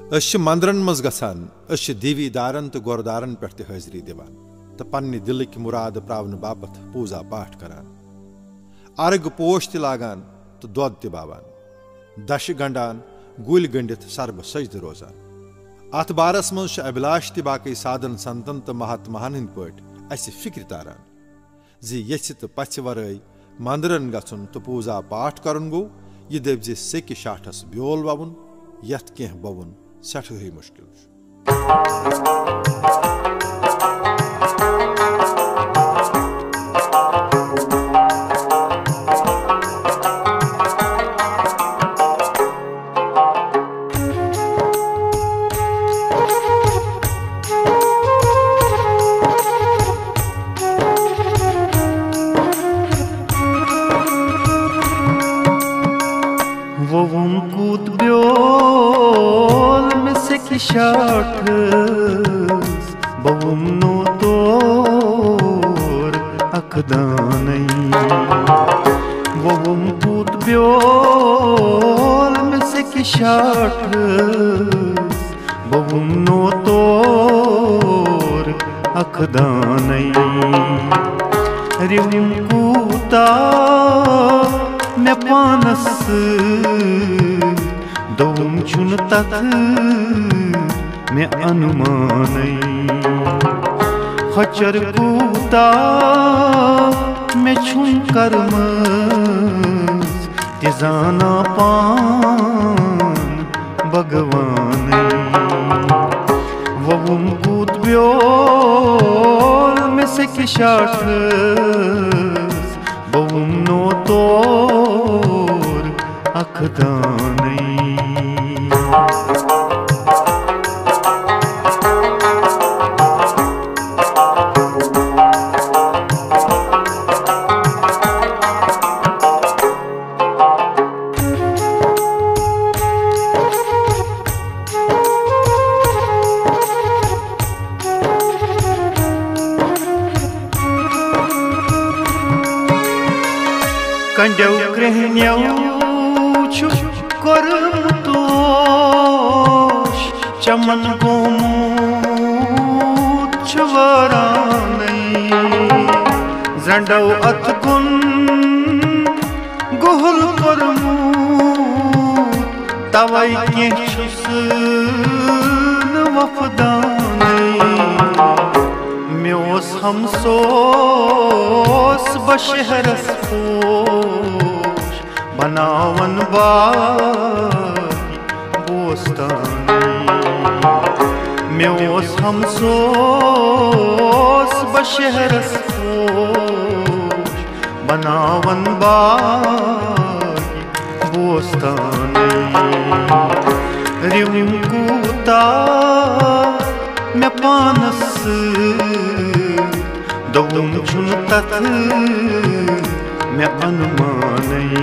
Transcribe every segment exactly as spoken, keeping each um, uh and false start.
मंदिरन मज गसान देवी दारन तो गोरदारन पे हाजरी दिवान तो पन्ने दिलक मुराद प्रावन बापत पूजा पाठ करान अर्ग पोश त लागान तो दोद त बावान दश गंडान गुल गंडित सर्ब सजद रोजान अत बारस मज अभिलाष त बाकी साधन संतन तो महात्माहन हंद पे फिक्र तारान जी यछ तो पछ वरई मंदिरन गछुन तो पूजा पाठ करन गो यह दप सेक शाठस ब्योल ववुन यथ कह बवुन सठही मुश्किल। वो कूद ब्योल में से की शाठ बवुम नो तोर अखदानई वो कूद ब्योल में से की शाठ बवुम नो तोर अखदानई रिम कूता मैं पानस दौम चुन तक मैं अनुमानई खचर कूता मैं छुन कर्म तिजाना पान भगवान ववुम कूत ब्योल में से किशाठ बवुम नो तोर अखदानई कंडव ग्रहण्यव छु करम तोश चमन गोमूत छवरानई जंडव अतगुन गुहल करमू तवई के छुस वफदानई म्योस हमसोस बशहरस पोश बनावन बागी बोस्तानी म्योस हमसोस बशहरस पोश बनावन बागी बोस्तानी रिम कूता मैं पानस दौम छुन तक मैं अनुमानई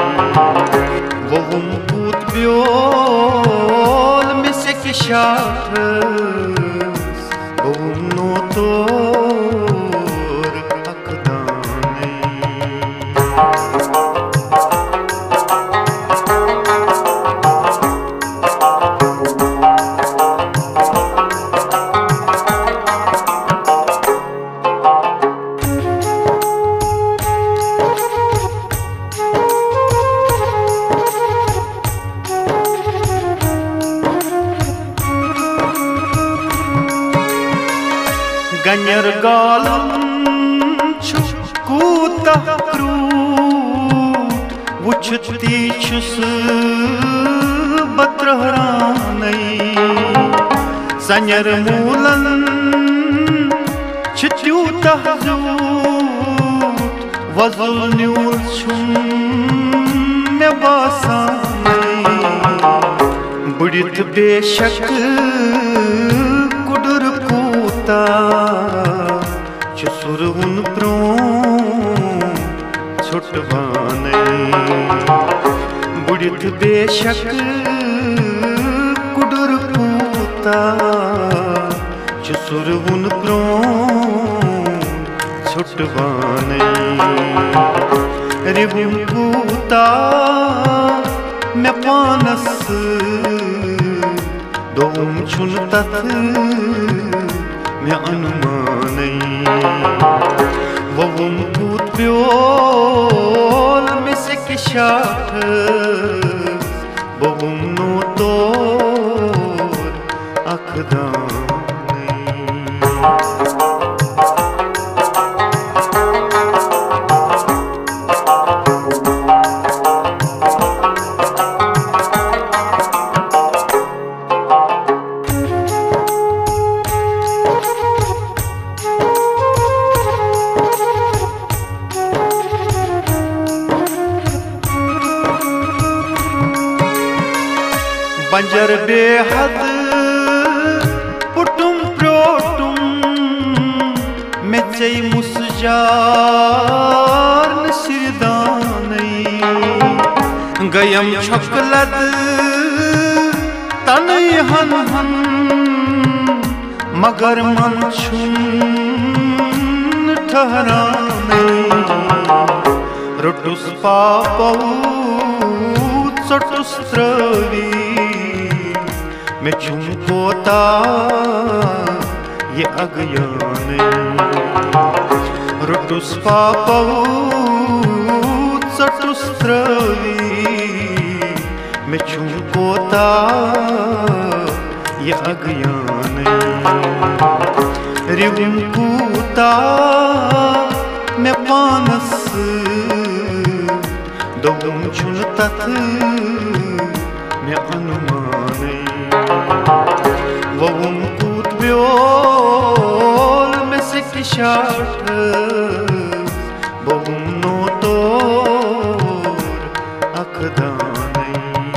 ववुम कूत ब्योल में से किशाठ बवुम नो तोर अखदानई गन्यर गालम छु कूता क्रूट वुछती छुस बत्रहरानई संयर मूलन छित्यूता जूट वजुल न्यूल छुम में बासानई बुड़ित बेशक कुडुर कूता चुसुरउन प्रो छुटवानई बुड़ित बेशक कुडुर कूता चुसुरउन प्रो छुटवानई रिवुम कूता मैं पानस दोम छुन तथ मे अनुमानै ववुम कूत प्योल में से किशाख ववुम नो तोर अखदानै बंजर बेहद पुटुम प्रोटुम में चई मुसजार सिरदानै गयम छकलद तनय हन हन मगर मन छुन ठहरानै रुटुस पापौ चटुस त्रवी में छुमकोता ये अज्ञान रुटुस पापौ चटुस त्रवी में छुमकोता ये अज्ञान रिवुम कूता में पानस दोम छुन तथ में अनुमानै ववुम कूत प्योल में से किशाठ ववुम नो तोर अखदानै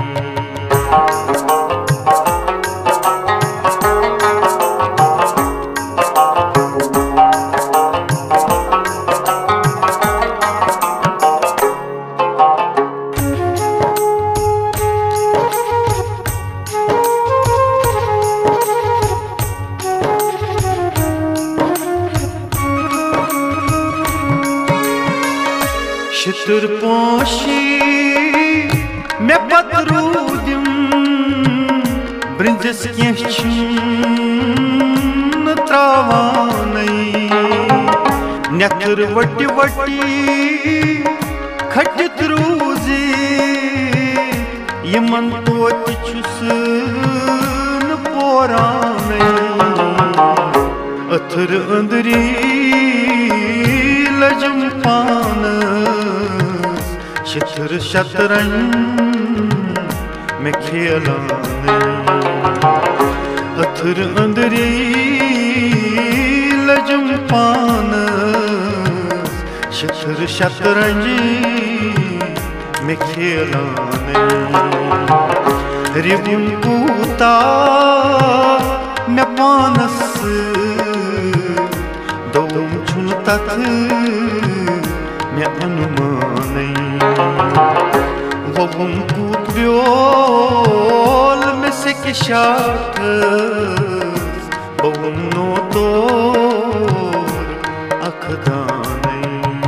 शितुर पोशी में पतरूदिम ब्रिंजस कें त्रावानै नेत्र वटी वटी खटित रूजी यमन तोत छुस न पोरानै अथर अंदरी लजम पान शिथिर शतरंज में खेलाने अथर अंदरी लजम पान शिथिर शतरंज में खेलाने रिवुम कूता में पानस दोम छुन तथ में अनुमानै ववुम कूत प्योल में से किशाठ ववुम नो तोर अखदानै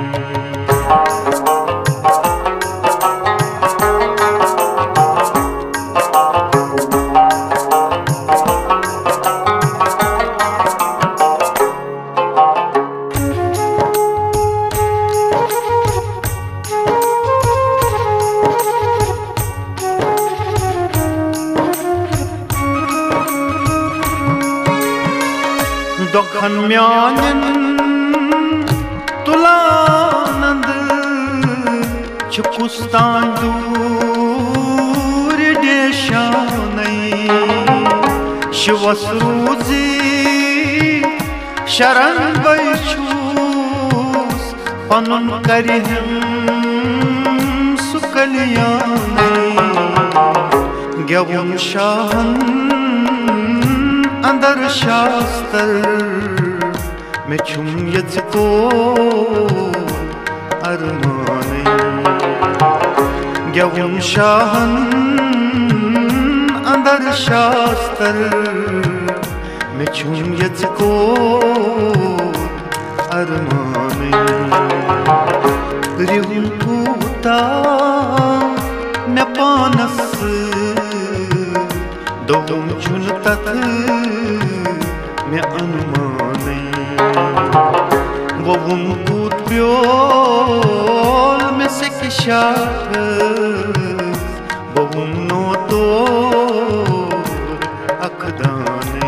दखन म्यानन तुलानंद छुकुस्तान दूर देशानै शिवसरूजी शरण बैछूस पनुन करिहम सुकलियानै गेवुम शाहन अंदर शास्त्र में छुम यजको अरमानै गेवुम शाहन अंदर शास्त्र में छुम यजको अरमानै रिवुम कूता में पानस दोम दोगुम छुन तथ मे अनुमानै वोवुम कूत प्योल मे से किशाट वोवुम नो तो अखदानै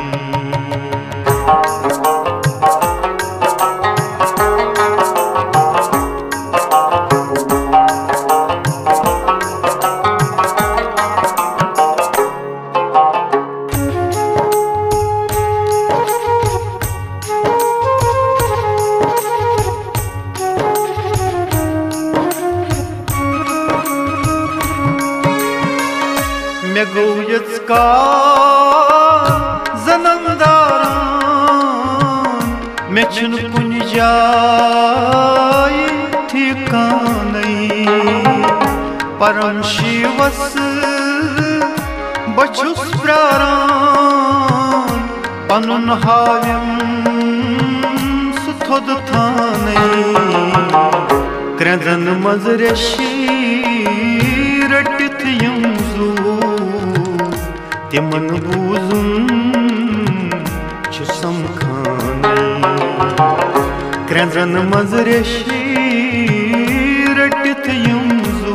मे गो यत्का ज़नमदारान मे छुन कुन जाय ठिकानै परम शिवस बछुस प्रारान पनुन हाव्यम सुथोद थानै क्रंदन मजरेशी रटित यम तिमन बूजुन छु समखानै क्रंदन मजरेशी रटित यम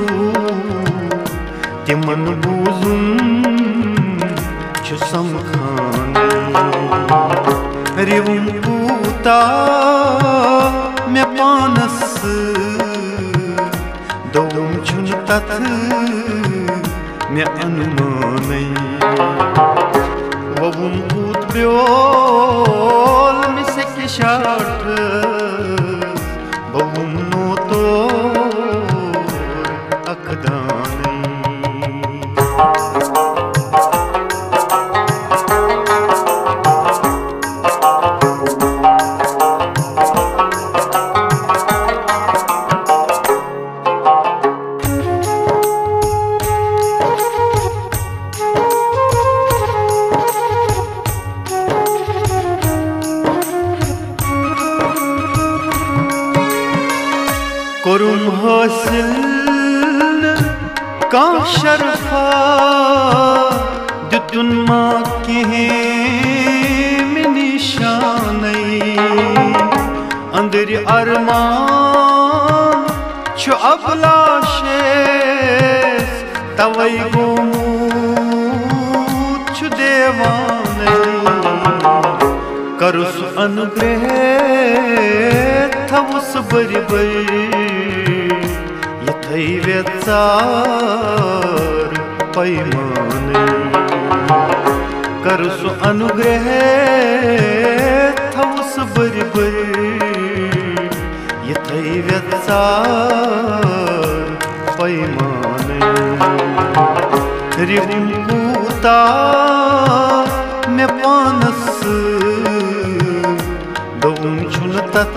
तिमन बूजुन छु समखानै रिवुम पूता मे पानस दोगुम छुन तथ मे अनुमानै वोवुम कूत प्योल मे से किशाट वोवुम नो तो अखदानै कोरुम हासिल का शरफा दुतुन माँ के में निशानै अंदर अरमान छु अबलाशेस तवै गोमूत छु देवानै करुस अनुग्रह थवुस बरि बरि यथै व्यचार पैमानै करुस अनुग्रह थवुस बरि बरि यथै व्यचार पैमानै रिवुम कूता मे पानस दोगुम छुन तथ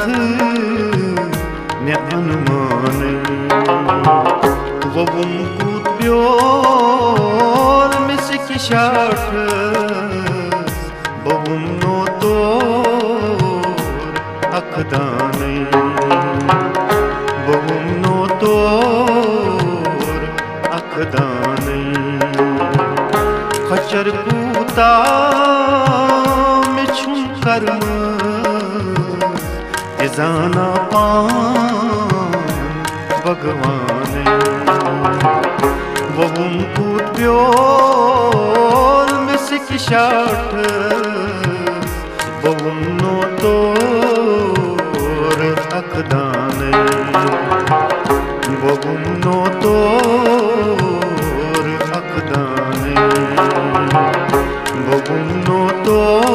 मे अनुमानै वोवुम कूत प्योल मे से किशाट वोवुम नो तो अखदानै वोवुम नो तो अखदानै खचर कूता मे छुन कर्म जाना पान भगवानै वोवुम कूत प्योल मे से किशाट वोवुम नो तो अखदानै वोवुम नो तो अखदानै वोवुम नो तो